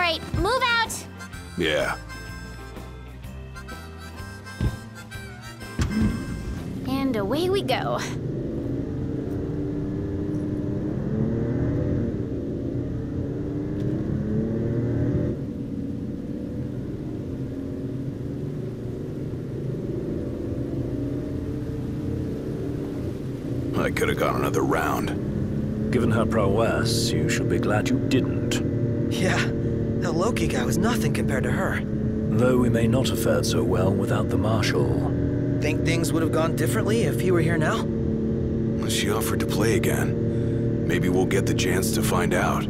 Alright, move out! Yeah. And away we go. I could have gone another round. Given her prowess, you should be glad you didn't. Yeah, that Loki guy was nothing compared to her. Though we may not have fared so well without the Marshal. Think things would have gone differently if he were here now? She offered to play again. Maybe we'll get the chance to find out.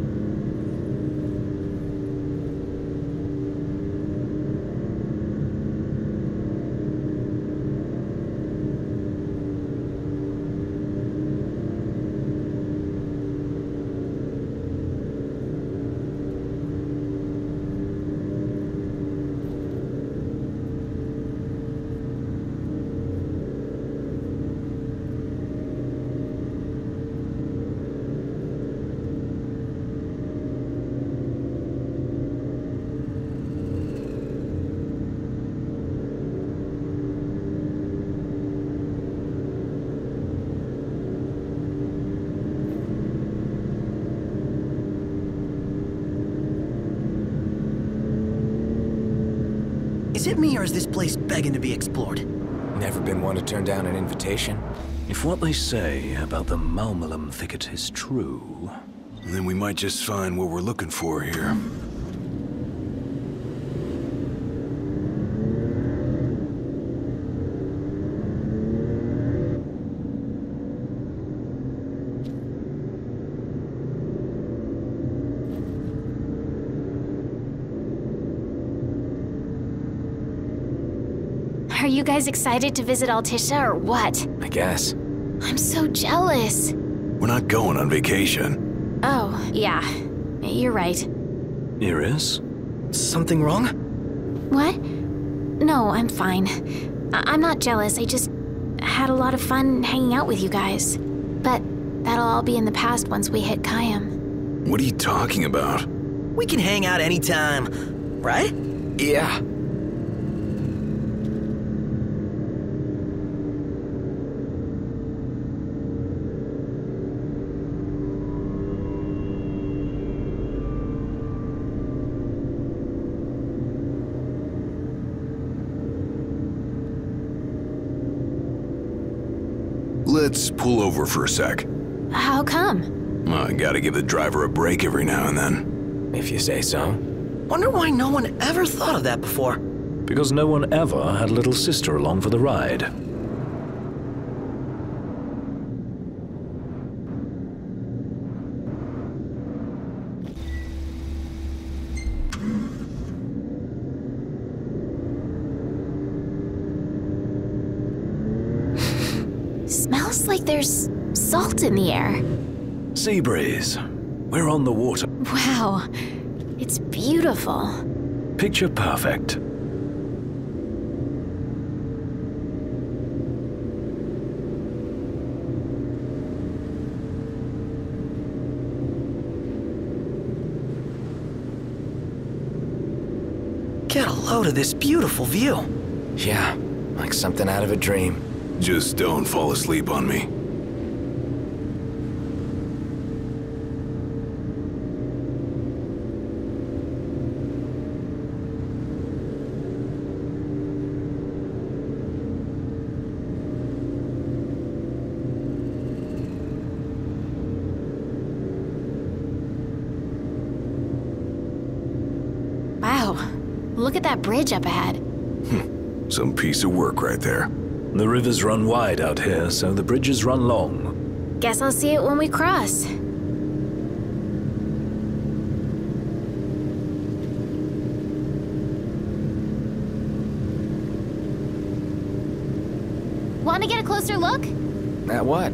Is it me or is this place begging to be explored? Never been one to turn down an invitation? If what they say about the Malmalum thicket is true... Then we might just find what we're looking for here. Are you guys excited to visit Altissia or what? I guess. I'm so jealous. We're not going on vacation. Oh, yeah. You're right. Iris? Something wrong? What? No, I'm fine. I'm not jealous, I just had a lot of fun hanging out with you guys. But that'll all be in the past once we hit Kayam. What are you talking about? We can hang out anytime, right? Yeah. Let's pull over for a sec. How come? I gotta give the driver a break every now and then. If you say so. Wonder why no one ever thought of that before. Because no one ever had little sister along for the ride. Smells like there's salt in the air. Sea breeze. We're on the water. Wow, it's beautiful. Picture perfect. Get a load of this beautiful view. Yeah, like something out of a dream. Just don't fall asleep on me. Wow, look at that bridge up ahead. Some piece of work right there. The rivers run wide out here, so the bridges run long. Guess I'll see it when we cross. Want to get a closer look? At what?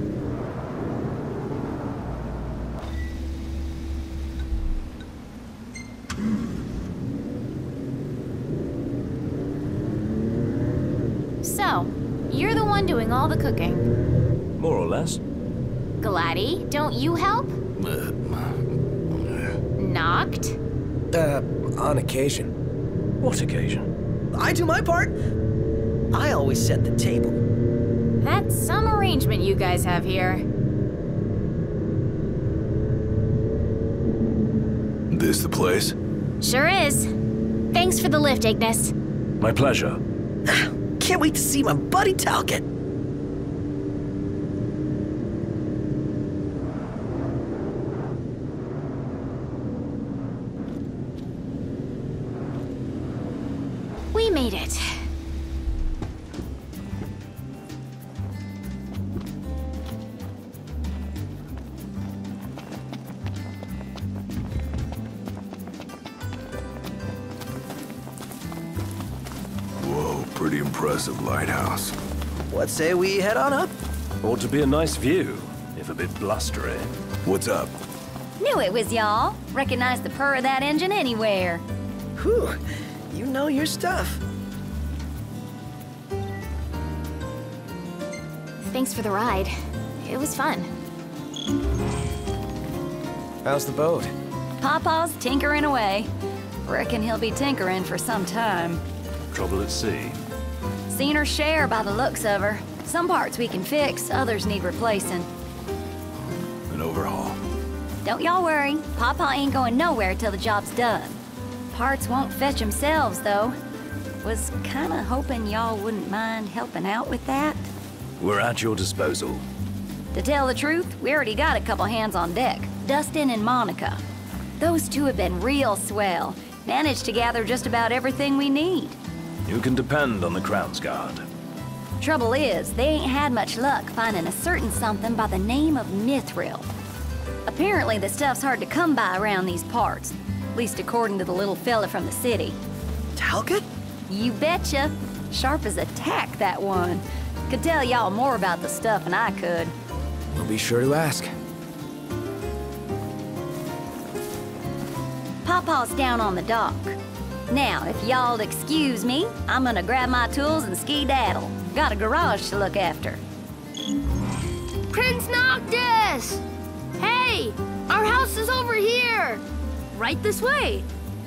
So, you're the one doing all the cooking. More or less. Glady, don't you help? Noct? On occasion. What occasion? I do my part. I always set the table. That's some arrangement you guys have here. This the place? Sure is. Thanks for the lift, Ignis. My pleasure. Can't wait to see my buddy Talcott. We made it. Whoa, pretty impressive lighthouse. What say we head on up? Ought to be a nice view, if a bit blustery. What's up? Knew it was y'all. Recognize the purr of that engine anywhere. Whew, you know your stuff. Thanks for the ride. It was fun. How's the boat? Pawpaw's tinkering away. Reckon he'll be tinkering for some time. Trouble at sea. Seen her share by the looks of her. Some parts we can fix, others need replacing. An overhaul. Don't y'all worry. Pawpaw ain't going nowhere till the job's done. Parts won't fetch themselves, though. Was kinda hoping y'all wouldn't mind helping out with that. We're at your disposal. To tell the truth, we already got a couple hands on deck. Dustin and Monica. Those two have been real swell. Managed to gather just about everything we need. You can depend on the Crown's Guard. Trouble is, they ain't had much luck finding a certain something by the name of mythril. Apparently the stuff's hard to come by around these parts. At least according to the little fella from the city. Talcott? You betcha. Sharp as a tack, that one. Could tell y'all more about the stuff than I could. We'll be sure to ask. Pawpaw's down on the dock. Now, if y'all'd excuse me, I'm gonna grab my tools and skedaddle. Got a garage to look after. Prince Noctis! Hey! Our house is over here! Right this way!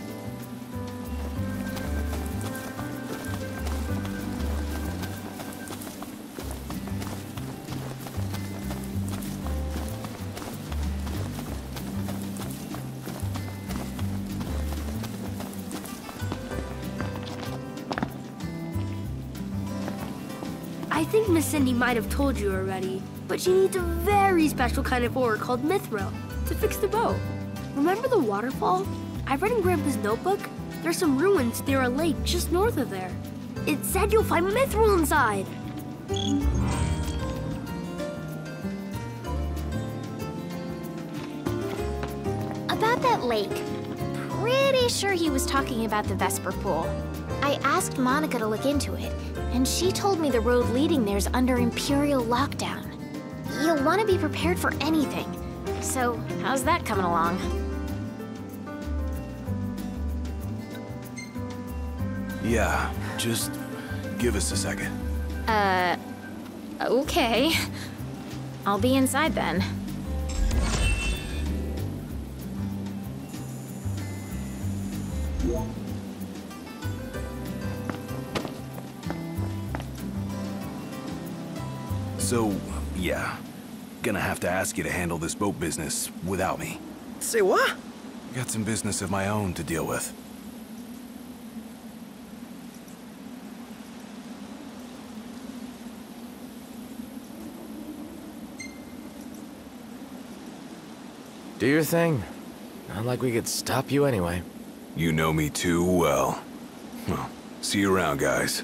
I think Miss Cindy might have told you already, but she needs a very special kind of ore called mythril to fix the boat. Remember the waterfall? I read in Grandpa's notebook. There's some ruins near a lake just north of there. It said you'll find mythril inside. About that lake. Pretty sure he was talking about the Vesper Pool. I asked Monica to look into it, and she told me the road leading there's under Imperial lockdown. You'll want to be prepared for anything. So, how's that coming along? Yeah, just give us a second. Okay. I'll be inside then. So, yeah. Gonna have to ask you to handle this boat business without me. Say what? Got some business of my own to deal with. Do your thing. Not like we could stop you anyway. You know me too well. Well, see you around, guys.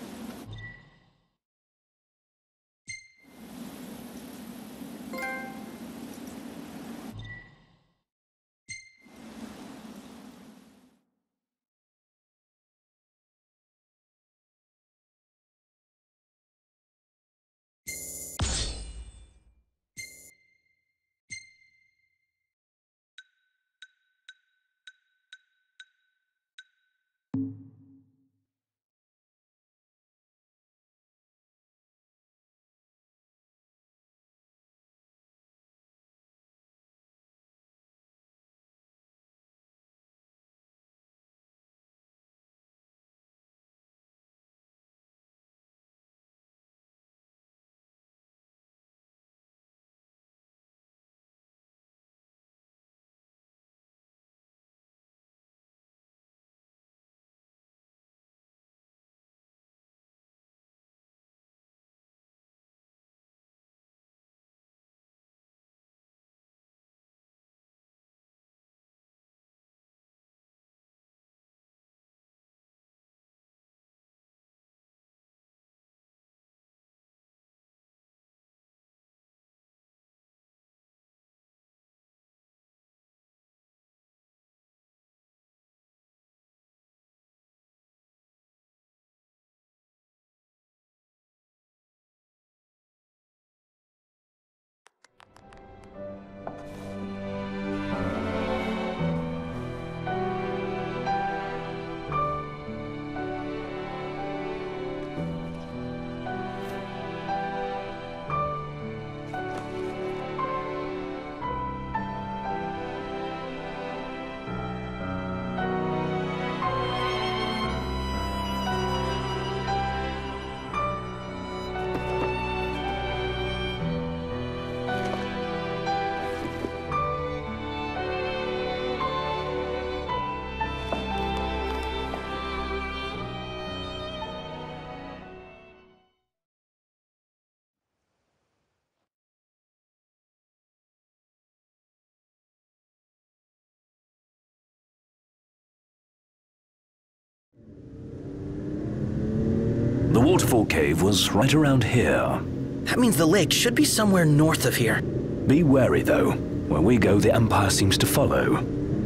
waterfall cave was right around here. That means the lake should be somewhere north of here. Be wary, though. Where we go, the Empire seems to follow.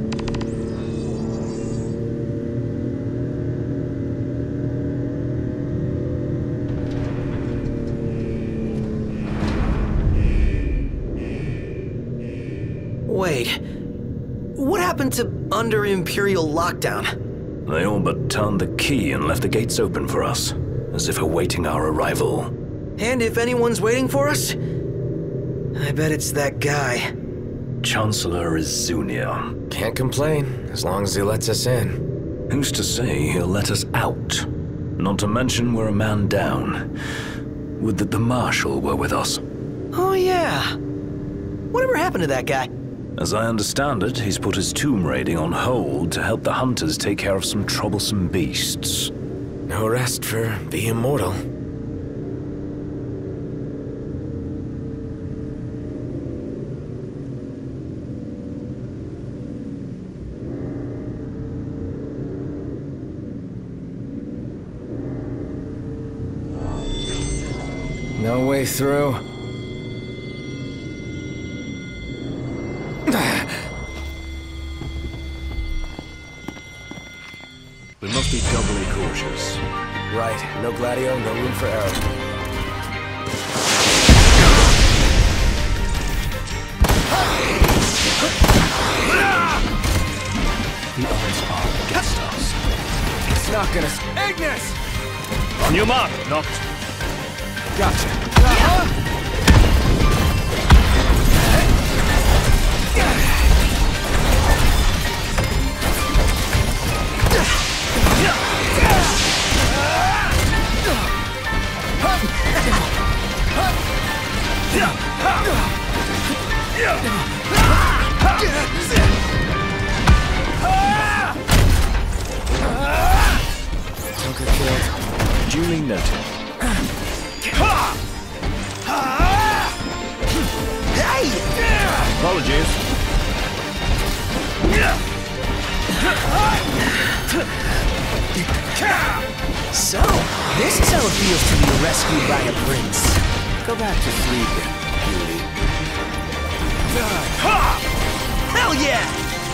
Wait. What happened to under Imperial lockdown? They all but turned the key and left the gates open for us, as if awaiting our arrival. And if anyone's waiting for us, I bet it's that guy. Chancellor Izunia. Can't complain, as long as he lets us in. Who's to say he'll let us out? Not to mention we're a man down. Would that the Marshal were with us. Oh yeah. Whatever happened to that guy? As I understand it, he's put his tomb raiding on hold to help the hunters take care of some troublesome beasts. No rest for the immortal. No way through. We must be doubly cautious. Right, no Gladio, no room for error. The odds are against us. It's not gonna... Ignis! On your mark, Noctis. Gotcha. Joker killed. Duly noted. Apologies. So, this is how it feels to be rescued by a prince. Go back to sleeping, beauty. Hell yeah!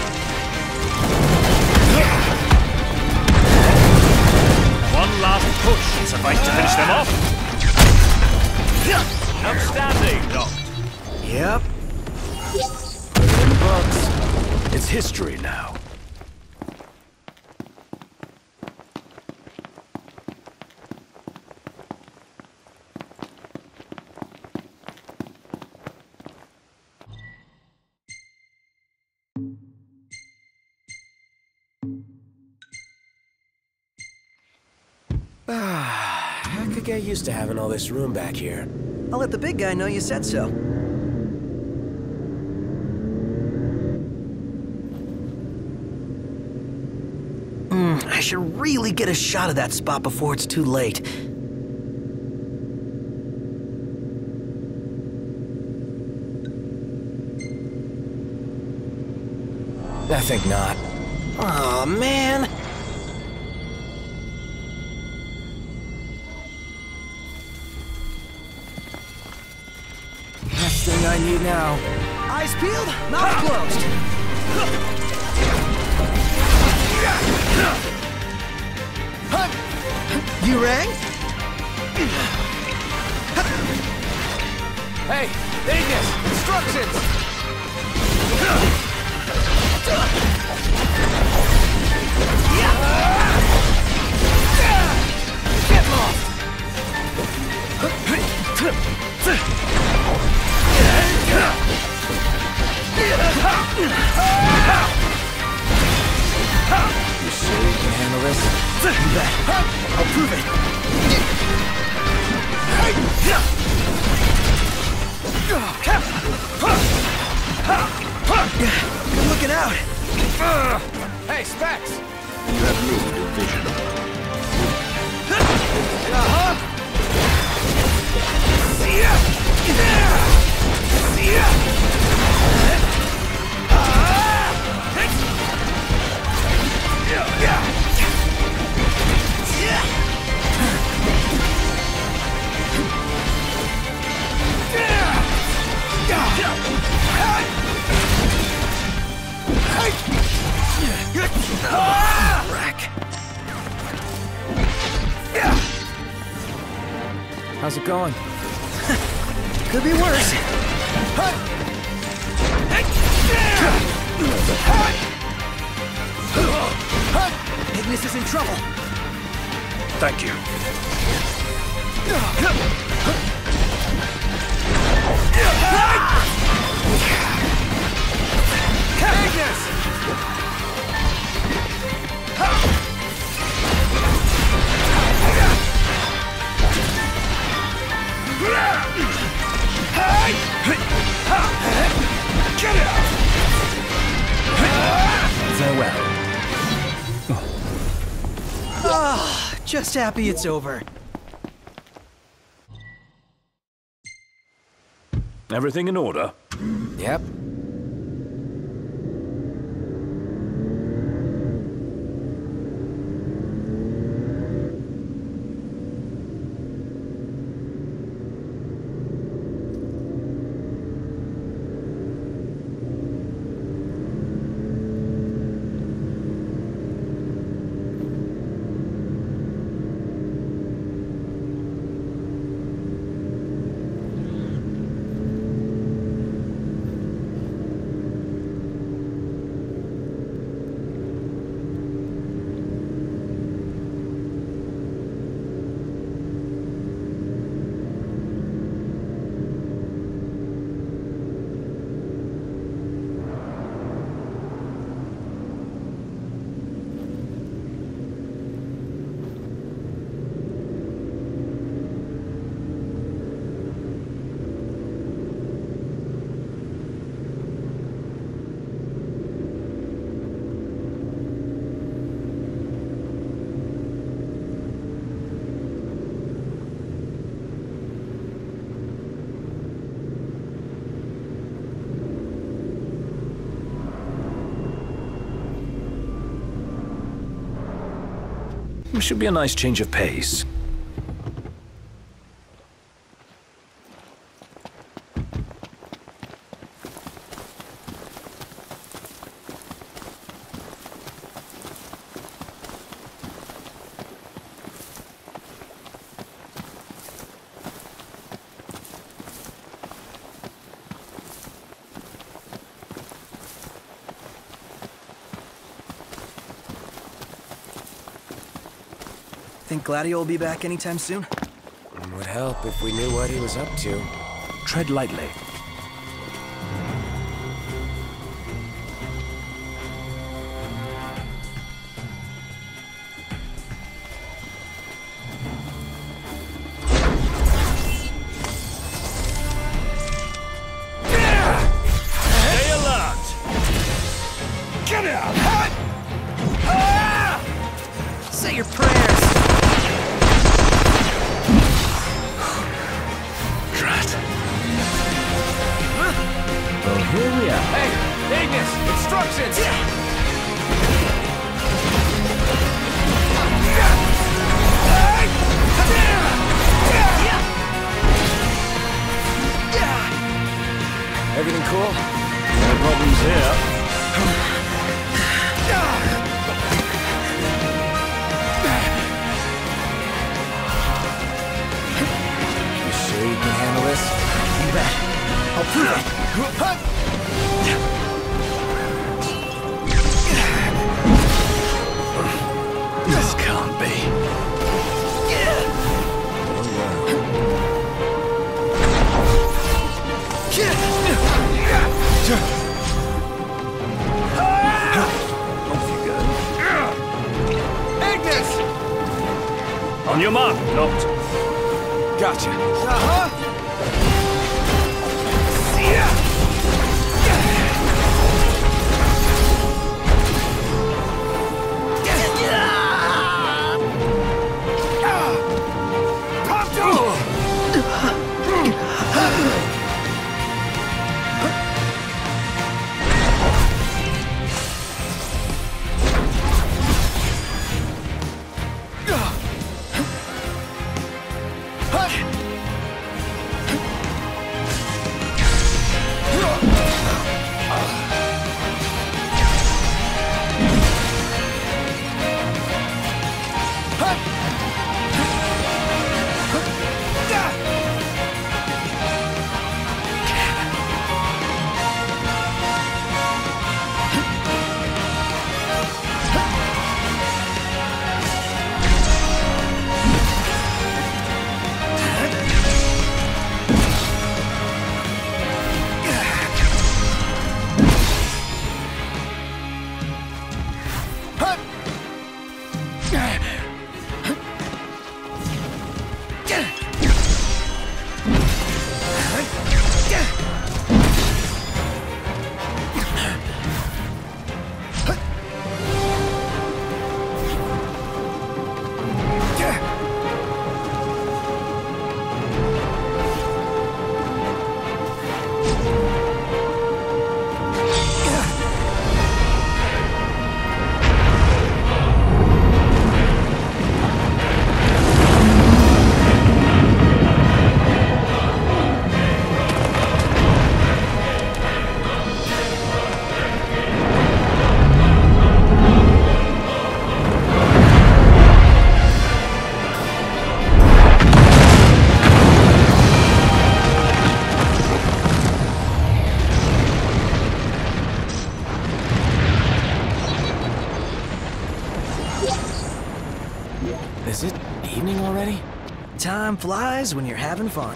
One last push and suffice to finish them off. Outstanding, Doc. Yep. Put it in the books. It's history now. I could get used to having all this room back here. I'll let the big guy know you said so. I should really get a shot of that spot before it's too late. I think not. Aw, man. Last thing I need now. Eyes peeled, mouth closed. You rang? Hey, Ignis! Instructions! Get lost! You sure you can handle this? You bet. I'll prove it. Good looking out. Hey, Specs! You have limited vision. How's it going? Could be worse. Ignis is in trouble. Thank you. Ignis! Get it! Farewell. Ah, just happy it's over. Everything in order? Yep. Should be a nice change of pace. Think Gladio will be back anytime soon? Would help if we knew what he was up to. Tread lightly. Stay alert! Get out! Say your prayers. Well, here we are. Hey, Ignis! Instructions! Everything cool? No problems here. You sure you can handle this? You bet. I'll prove it. This can't be. Off you go. Ignis! On your mark, Noctis. Gotcha. flies when you're having fun.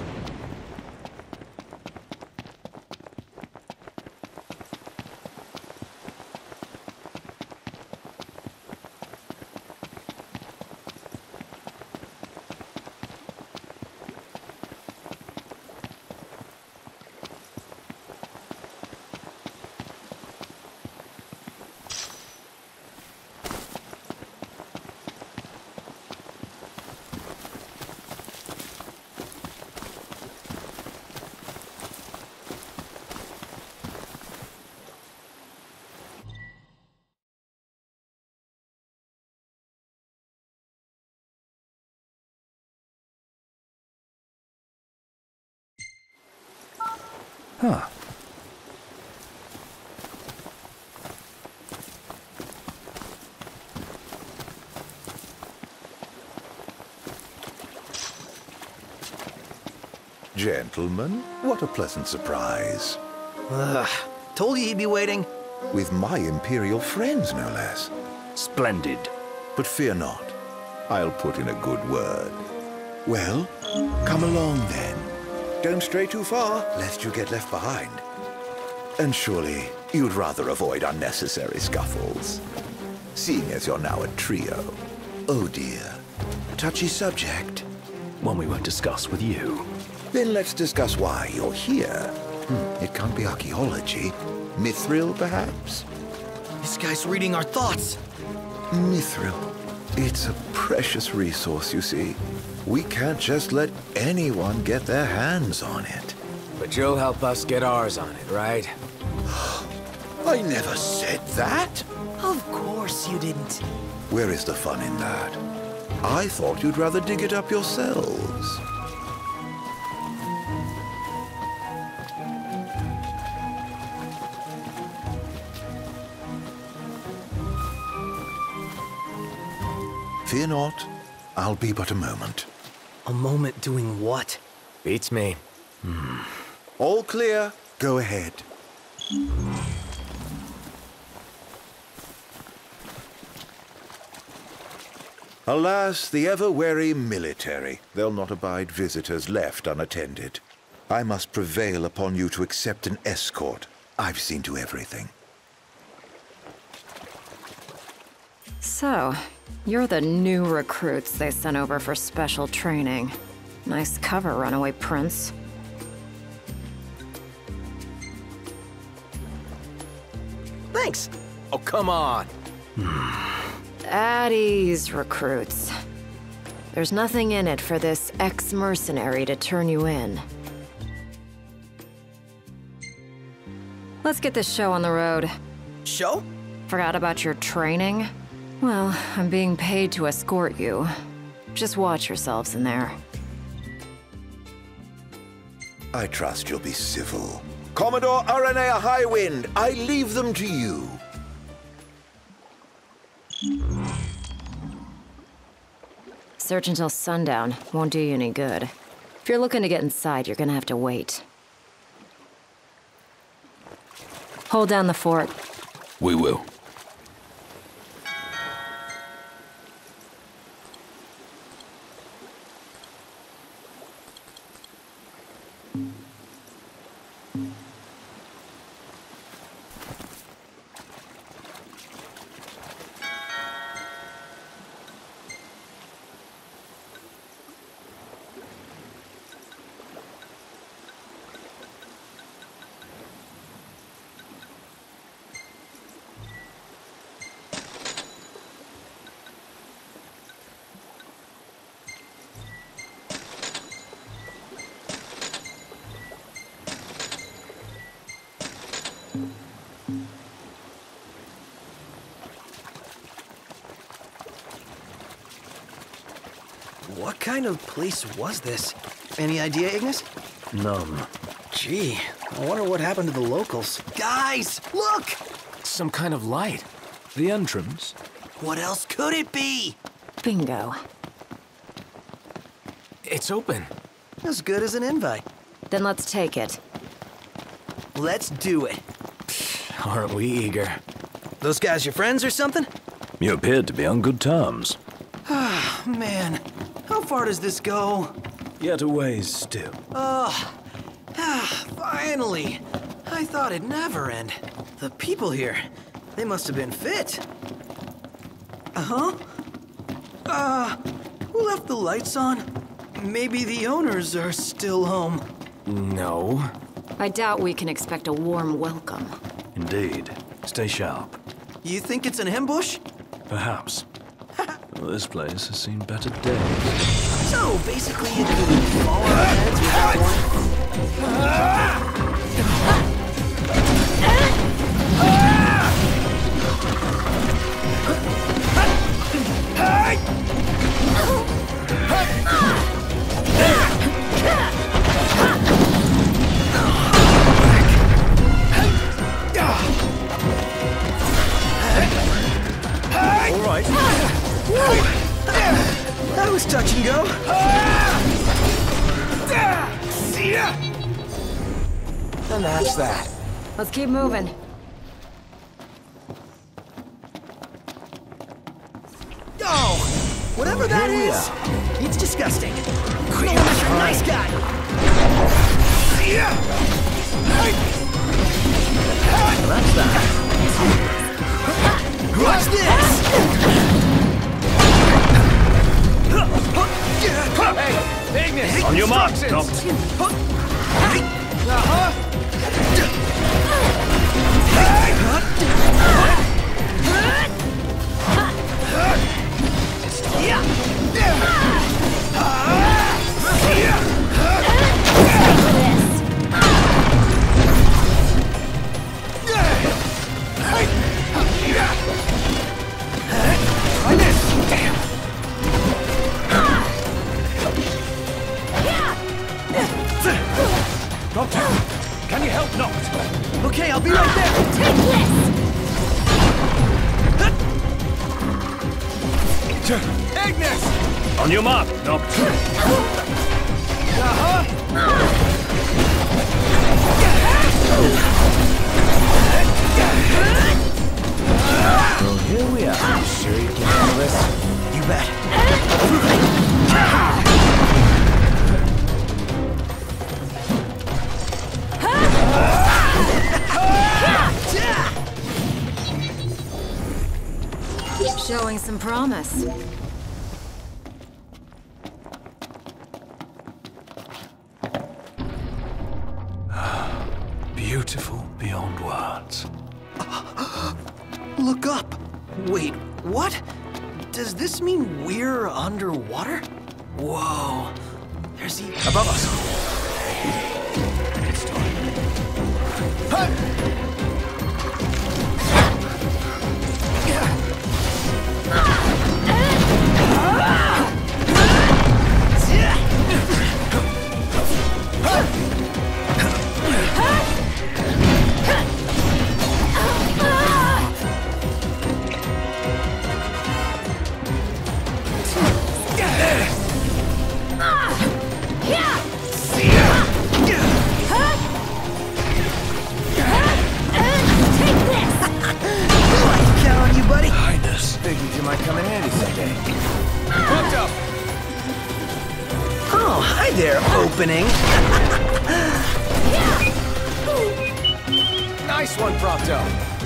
Huh. Gentlemen, what a pleasant surprise. Ugh, told you he'd be waiting. With my Imperial friends, no less. Splendid. But fear not, I'll put in a good word. Well, come along then. Don't stray too far, lest you get left behind. And surely, you'd rather avoid unnecessary scuffles. Seeing as you're now a trio. Oh dear, touchy subject. One we won't discuss with you. Then let's discuss why you're here. It can't be archaeology. Mythril, perhaps? This guy's reading our thoughts. Mythril. It's a precious resource, you see. We can't just let anyone get their hands on it. But you'll help us get ours on it, right? I never said that. Of course you didn't. Where is the fun in that? I thought you'd rather dig it up yourselves. Fear not, I'll be but a moment. A moment doing what? Beats me. All clear, go ahead. Alas, the ever-wary military. They'll not abide visitors left unattended. I must prevail upon you to accept an escort. I've seen to everything. So, you're the new recruits they sent over for special training. Nice cover, runaway prince. Thanks. Oh, come on. At ease, recruits. There's nothing in it for this ex-mercenary to turn you in. Let's get this show on the road. Show? Forgot about your training? Well, I'm being paid to escort you. Just watch yourselves in there. I trust you'll be civil. Commodore Aranea Highwind, I leave them to you. Search until sundown. Won't do you any good. If you're looking to get inside, you're gonna have to wait. Hold down the fort. We will. What kind of place was this? Any idea, Ignis? None. Gee, I wonder what happened to the locals. Guys, look! Some kind of light. The entrance? What else could it be? Bingo. It's open. As good as an invite. Then let's take it. Let's do it. Aren't we eager? Those guys your friends or something? You appeared to be on good terms. Man, how far does this go? Yet a ways still. Finally. I thought it'd never end. The people here, they must have been fit. Who left the lights on? Maybe the owners are still home. No. I doubt we can expect a warm welcome. Indeed. Stay sharp. You think it's an ambush? Perhaps. This place has seen better days. So, basically it could fall on our heads without All right. That was touch and go. And that's that. Let's keep moving. Oh, whatever that is, it's disgusting. No, Mr. Nice Guy. That's that. Watch this. Hey, Ignis! On your mark, Noctis. Prompto, can you help Noctis? Okay, I'll be right there. Take this! Ignis! On your mark, Noctis. Well, here we are. You sure you can handle this? You bet. Showing some promise. Beautiful beyond words. Look up. Wait, what? Does this mean we're underwater? Whoa. There's the... Above us. It's time. Figured you might come in handy someday. Prompto! Oh, hi there, opening. Nice one, Prompto.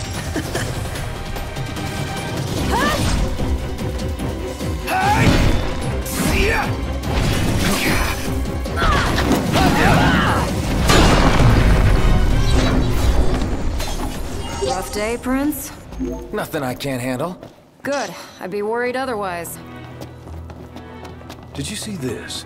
Rough day, Prince? Nothing I can't handle. Good. I'd be worried otherwise. Did you see this?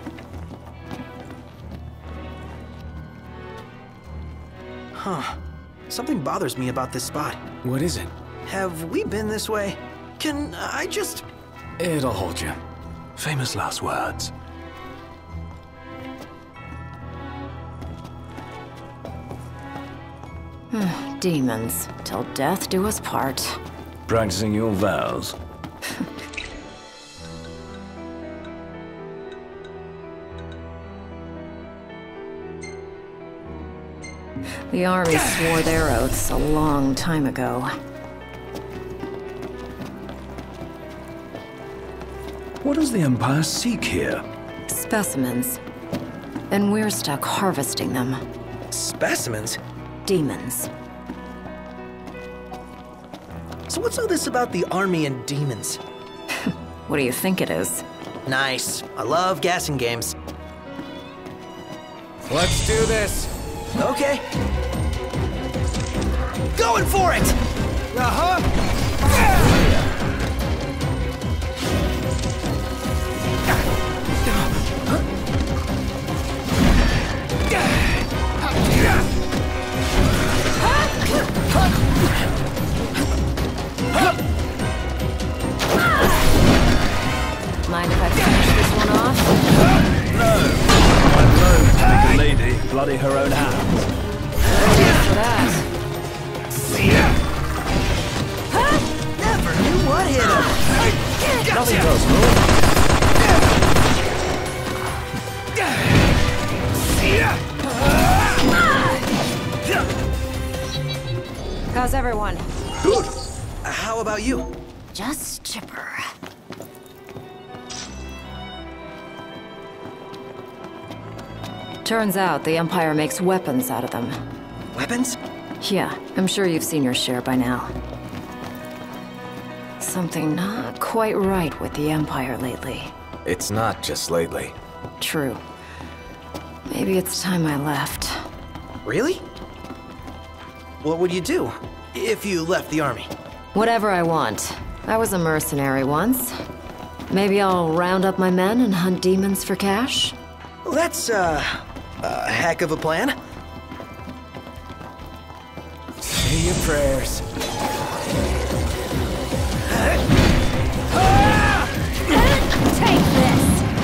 Huh. Something bothers me about this spot. What is it? Have we been this way? Can I just... It'll hold you. Famous last words. Demons. Till death do us part. Practicing your vows. The army swore their oaths a long time ago. What does the Empire seek here? specimens. And we're stuck harvesting them. Specimens? Demons. So what's all this about the army and demons? What do you think it is? Nice. I love gassing games. Let's do this. Okay. Going for it! Mind if I finish this one off? No! I'm known to make a lady bloody her own hands. For that. Never knew what hit him. Nothing does, Lord. How's everyone? Good. How about you? Just chipper. Turns out the Empire makes weapons out of them. Weapons? Yeah, I'm sure you've seen your share by now. Something not quite right with the Empire lately. It's not just lately. True. Maybe it's time I left. Really? What would you do if you left the army? Whatever I want. I was a mercenary once. Maybe I'll round up my men and hunt demons for cash? Well, that's, a heck of a plan. Say your prayers. Take this!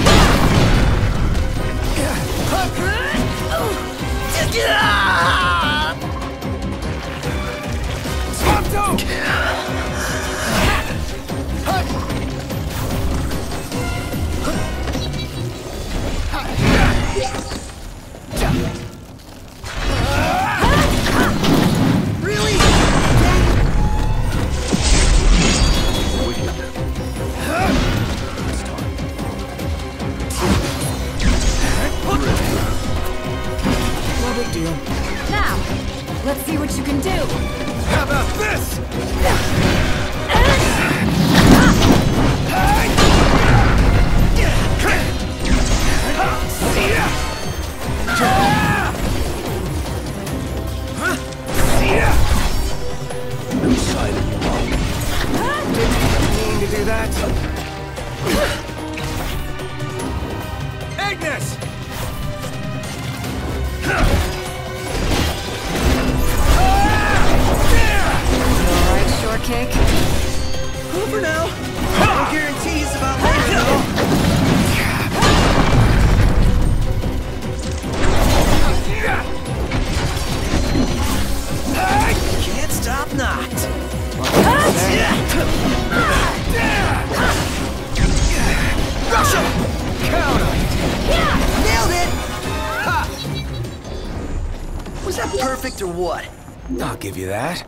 Really? No big deal. Now, let's see what you can do. How about this? Mean to do that? Ignis! Alright, shortcake. Over now. No guarantees about later, though. Can't stop not. Rush him! Counter! Nailed it! Ha! Was that perfect or what? I'll give you that.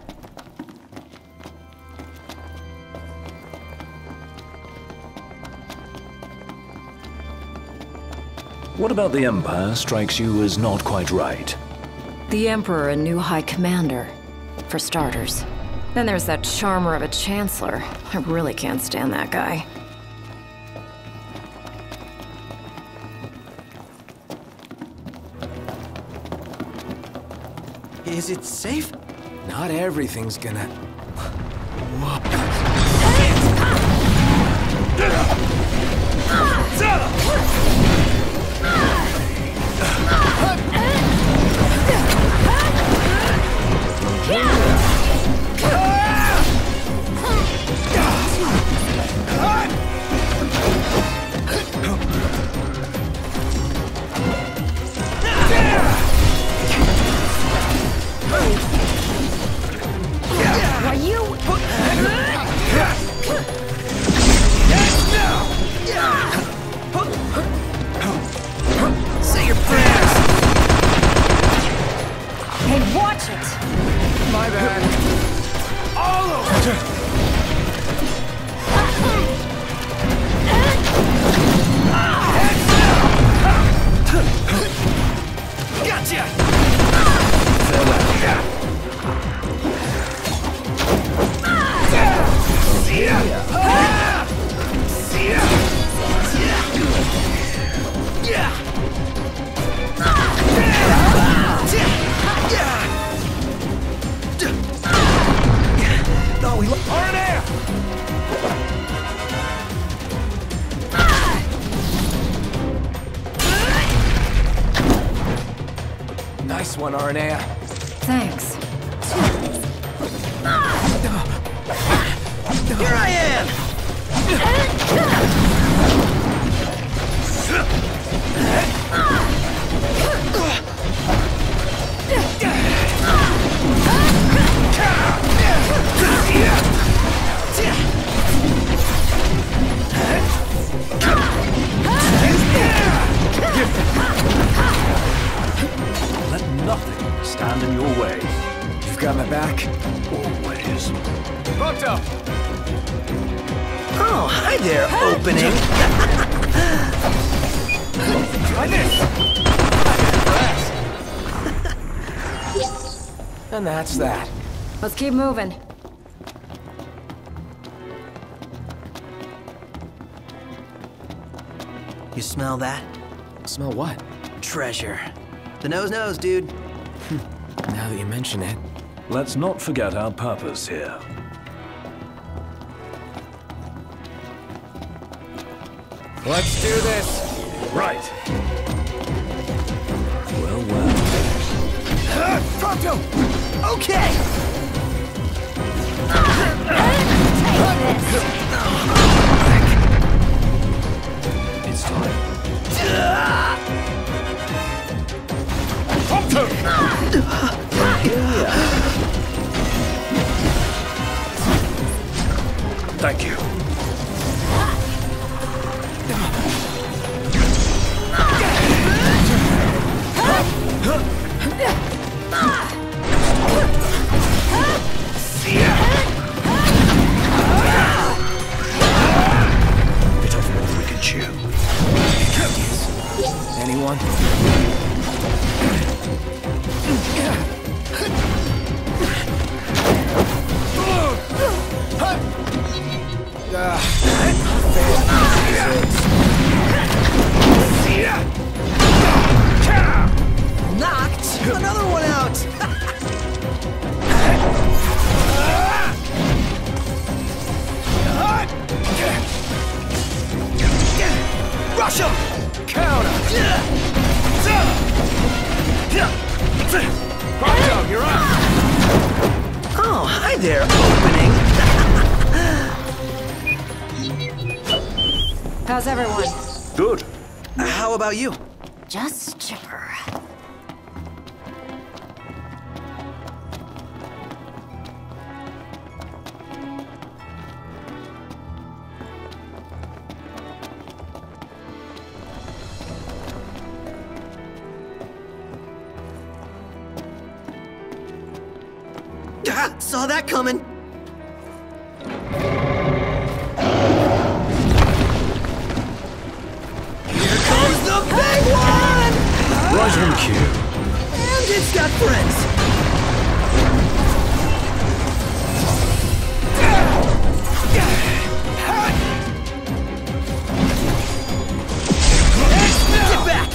What about the Empire strikes you as not quite right? The Emperor and new High Commander, for starters. Then there's that charmer of a Chancellor. I really can't stand that guy. Is it safe? Not everything's gonna... Are you? Say your prayers. Hey, watch it! My bad. All over! Nice one, Aranea. Thanks. Here I am! Let nothing stand in your way. You've got my back? Always. Prompto! Oh, hi there, opening. Try this! And that's that. Let's keep moving. You smell that? Smell what? Treasure. The nose knows, dude. Now that you mention it. Let's not forget our purpose here. Let's do this! Right. Well, well. Prompto! Okay! It's time. Prompto! Thank you. Bit of more than we can chew. Anyone? Knocked another one out! Rush him! Counter! Prompto, you're up! Oh, hi there, opening. How's everyone? Good. How about you? Just chipper. Ah, saw that coming. Here comes the big one! Right on cue. And it's got friends. Get back!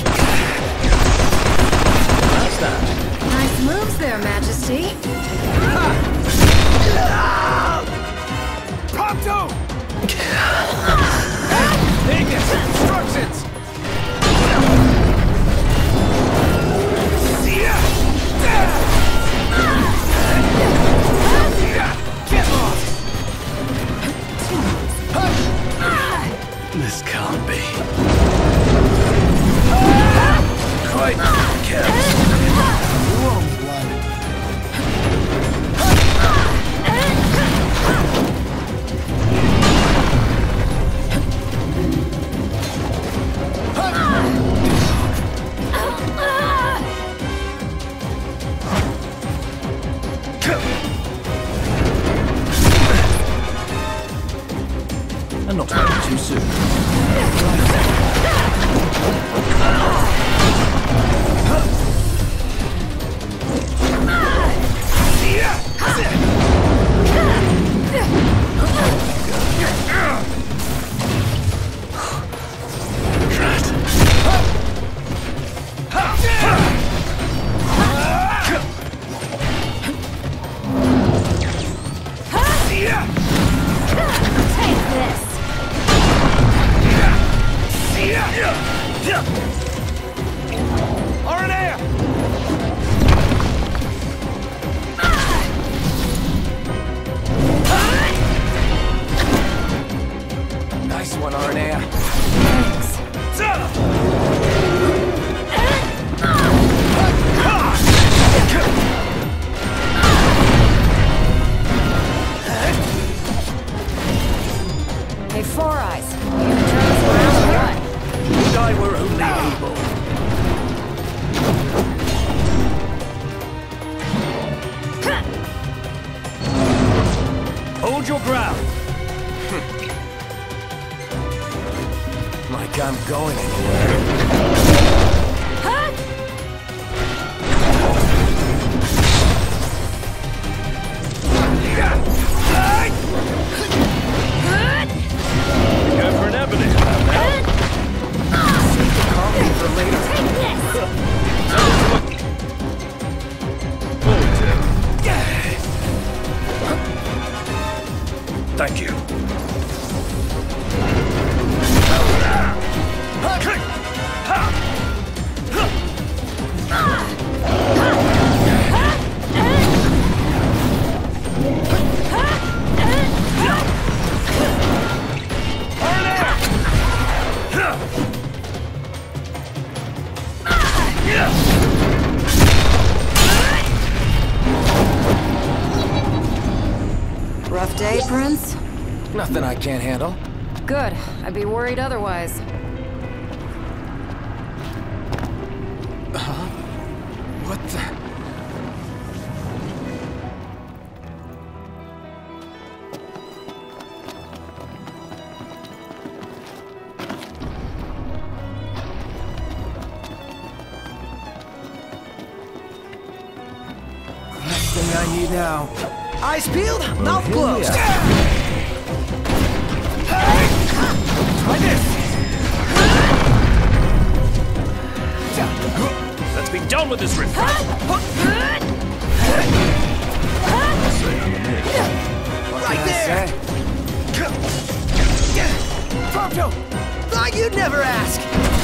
That's that. Nice moves there, Majesty. Prompto! Ignis! Instructions! Get lost! This can't be. Quite careless. Whoa, blood. I'm going anywhere. Go for an ebony. Save the coffee for later. Thank you. Rough day, Prince? Nothing I can't handle. Good. I'd be worried otherwise. Huh? What the... Last thing I need now. Eyes peeled, mouth closed. Try this. Let's be done with this rift. Right there. Prompto, thought you'd never ask.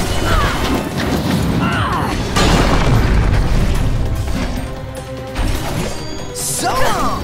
So long.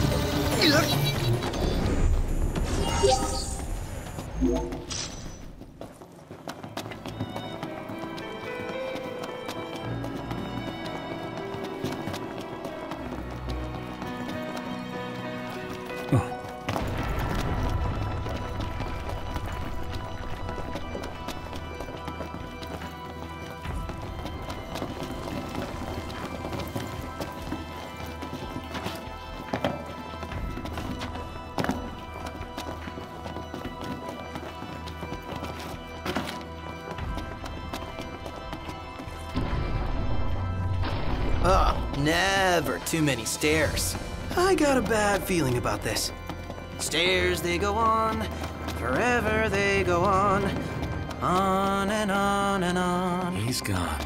Never too many stairs. I got a bad feeling about this. Stairs, they go on, forever they go on and on and on. He's gone.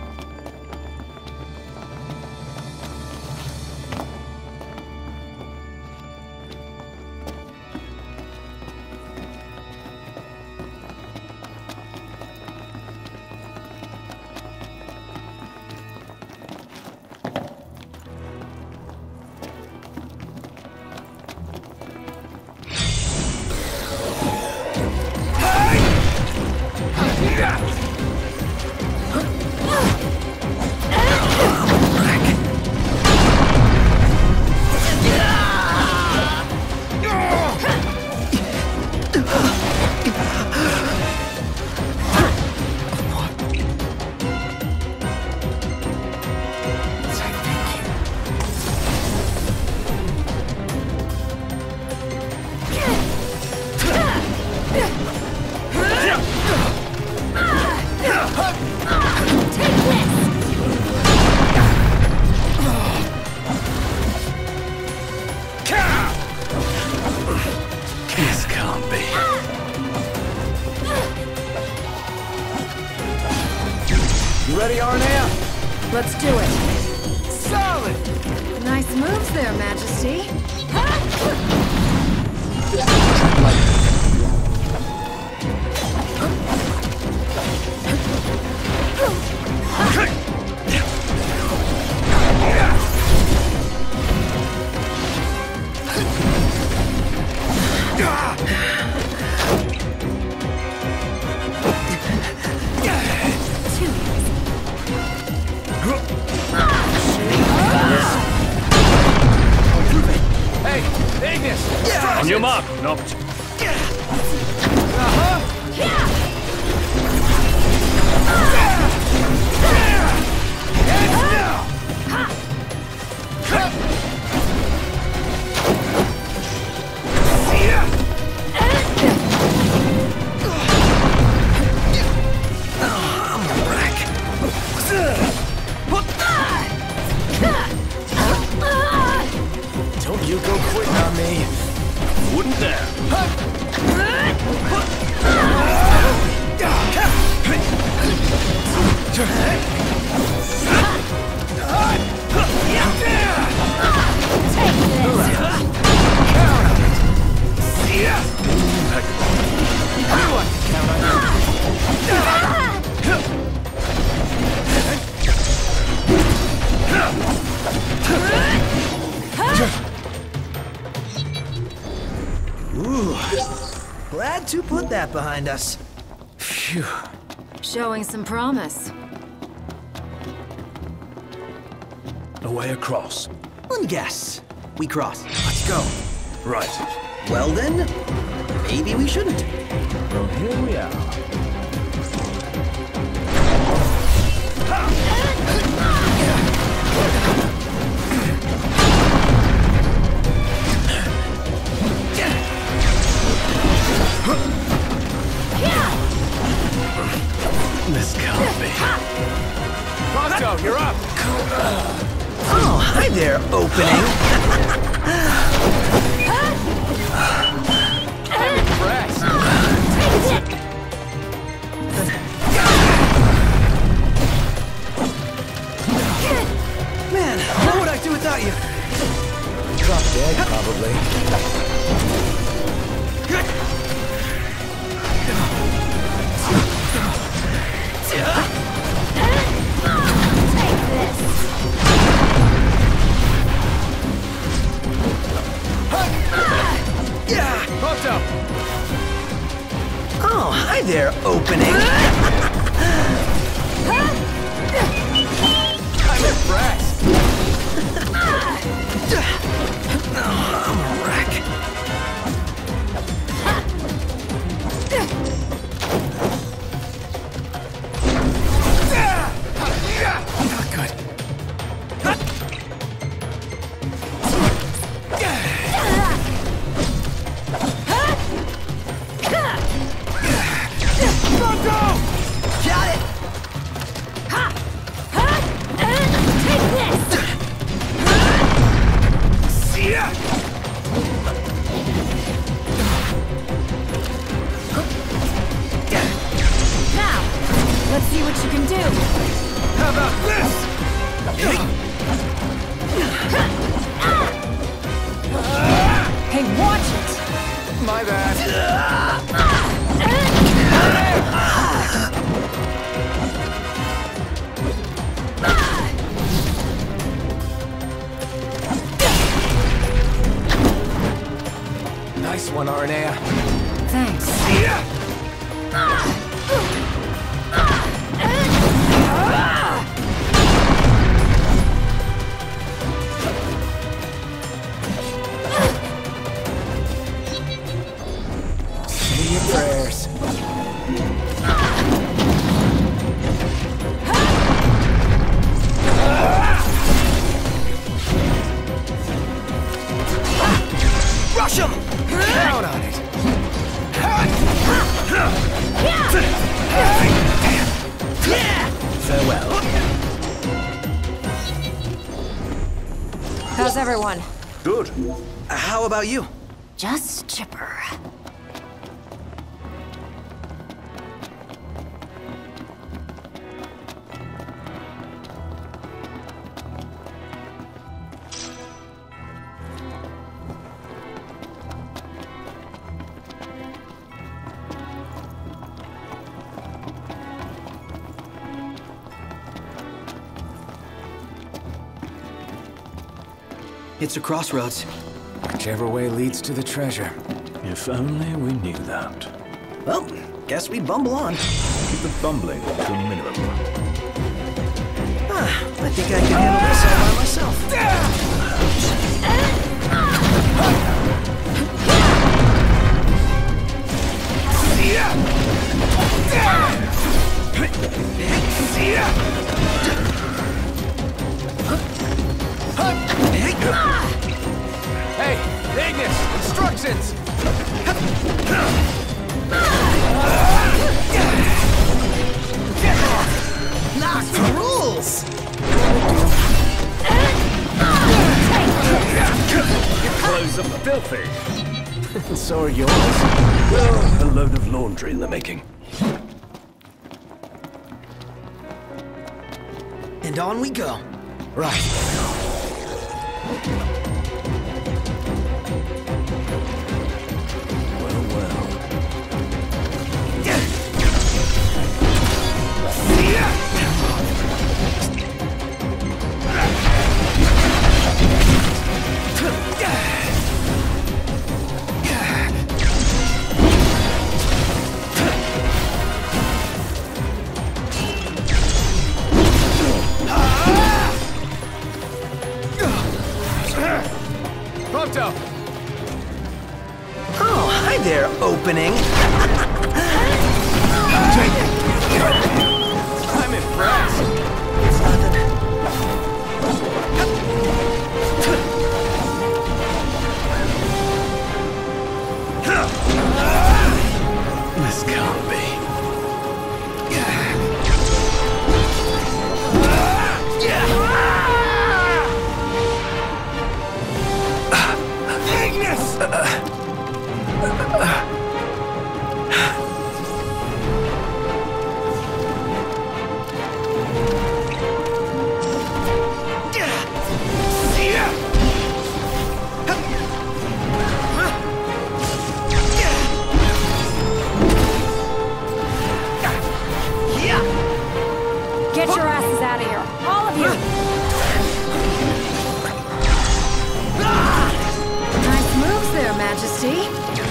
You ready, Aranea? Let's do it. Solid! Nice moves there, Majesty. Hey, Ignis! On your mark, Noctis. you go quitting on me. Wouldn't dare. Ooh, glad to put that behind us. Phew. Showing some promise. A way across. One guess. We cross. Let's go. Right. Well then, maybe we shouldn't. Well, here we are. This can't be. Prompto, you're up! Oh, hi there, opening. I'm impressed. Man, what would I do without you? Drop dead, probably. Prompto! Oh, hi there, opening. I'm impressed. Oh, I'm a wreck. Not good. Got it! Now, let's see what you can do. How about this? Hey, watch it! My bad. Nice one, Aranea. Thanks. Say your prayers. Rush him! Count on it. Farewell. How's everyone? Good. How about you? Just chipper. It's a crossroads. Whichever way leads to the treasure. If only we knew that. Well, guess we bumble on. Keep the bumbling to a minimum. I think I can handle this all by myself. Hey, Ignis! Instructions! Not the rules! You're filthy. So are yours. Oh, a load of laundry in the making. And on we go. Right. Prompto! Oh, hi there, opening! I'm impressed. It's nothing. This can't be. Ignis! Get your asses out of here, all of you! Nice moves there, Majesty.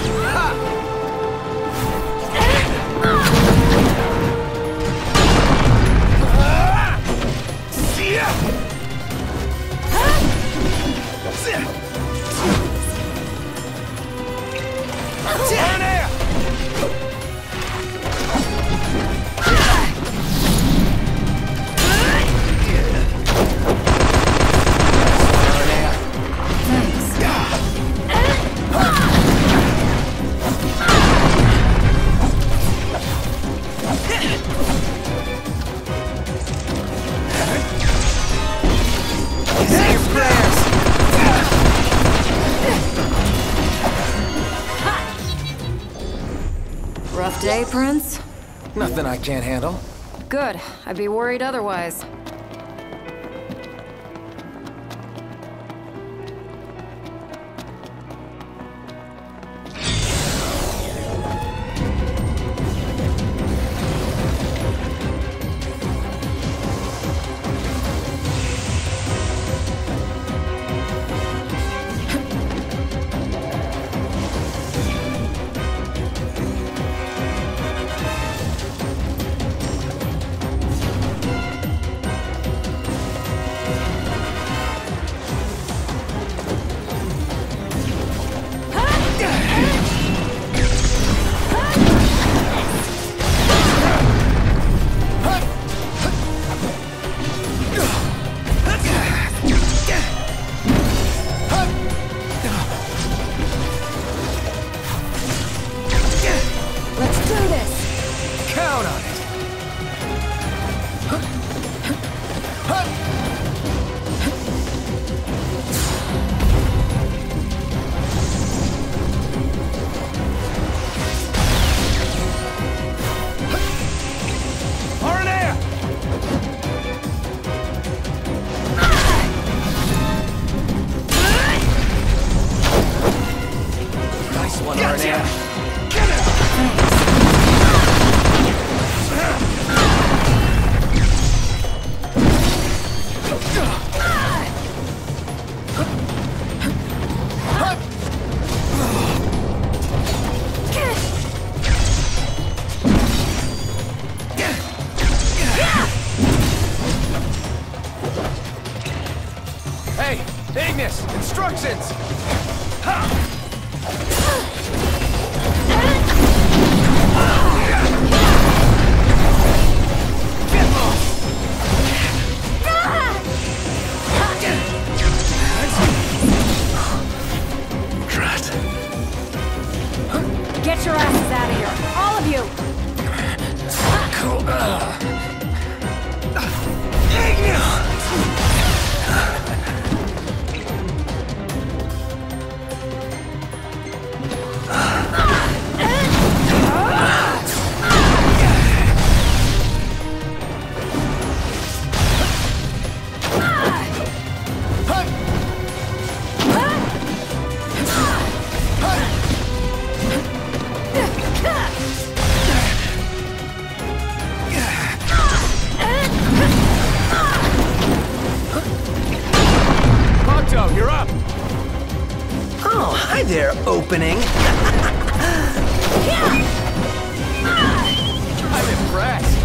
Rough day, Prince? Nothing I can't handle. Good. I'd be worried otherwise. Hey, Ignis! Instructions! Get lost! Drat. Get your asses out of here, all of you! hi there, opening. I'm impressed.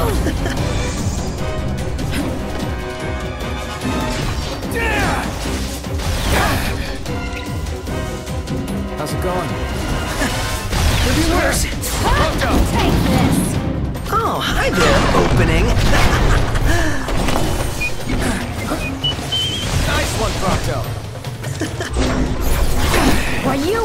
How's it going? Could be worse. Prompto! Take this! Oh, hi there, opening. Nice one, Prompto. Were you...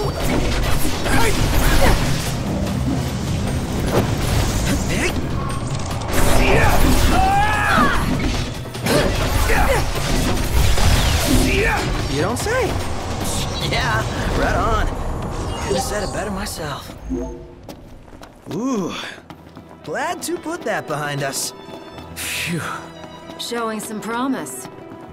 You don't say. Yeah, right on. Couldn't have said it better myself. Ooh, glad to put that behind us. Phew. Showing some promise.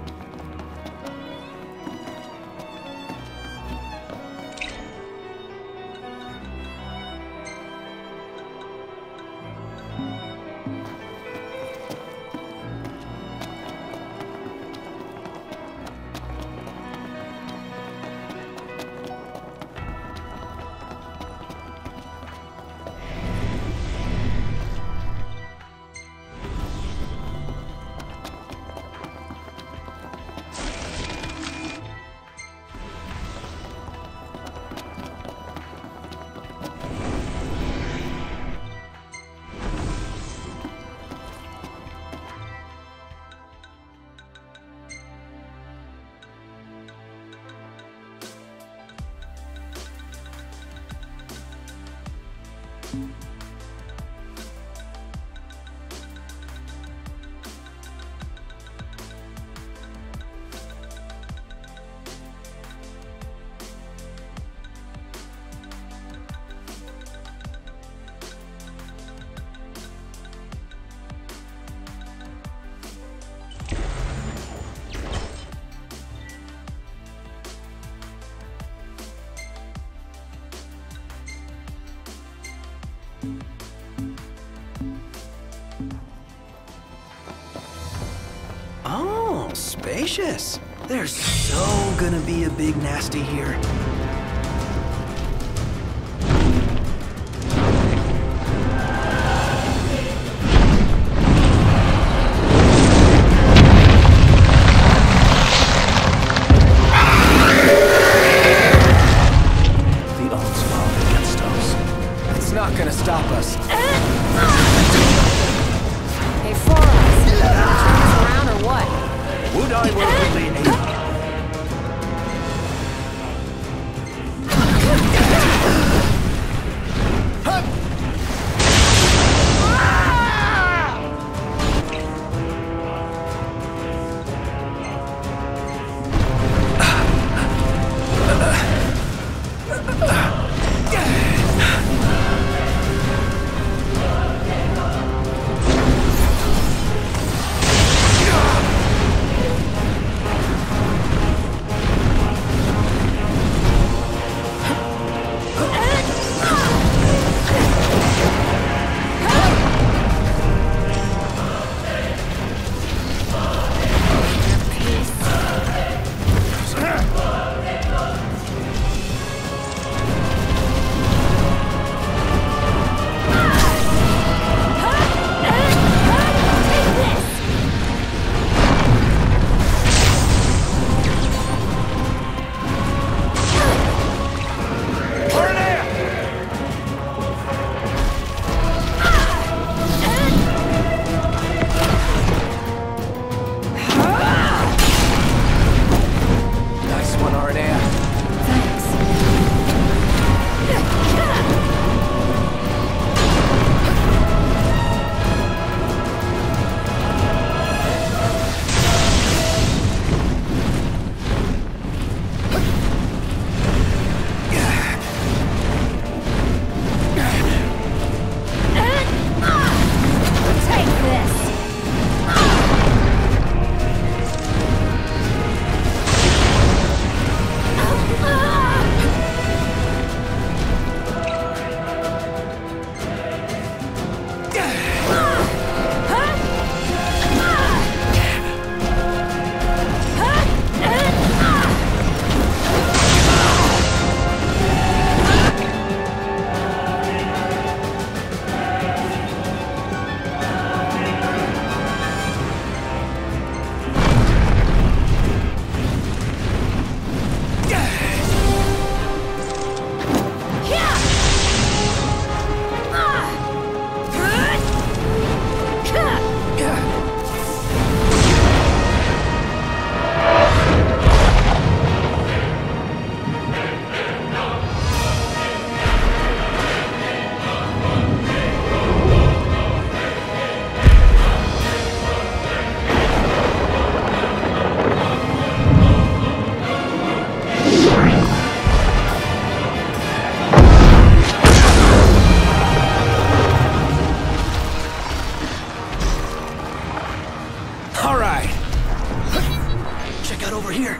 Oh, spacious. There's so gonna be a big nasty here. The odds are against us. It's not gonna stop us. Hey, for us. Turn us around or what? Would I were only able. got over here?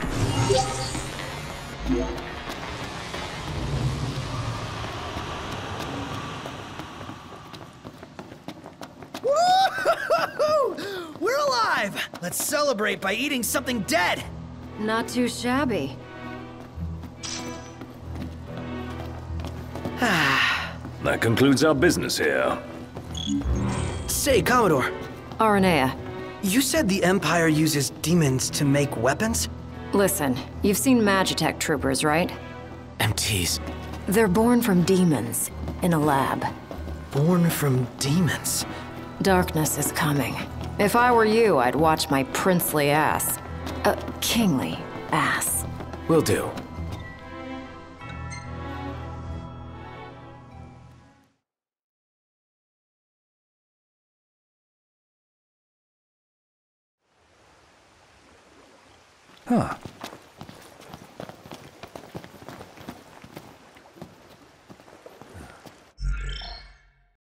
Woo-hoo-hoo-hoo! We're alive! Let's celebrate by eating something dead! Not too shabby. That concludes our business here. Say, Commodore, Aranea, you said the Empire uses demons to make weapons? listen, you've seen Magitech troopers, right? MTs. They're born from demons, in a lab. Born from demons? Darkness is coming. If I were you, I'd watch my princely ass. Kingly ass. Will do. Huh.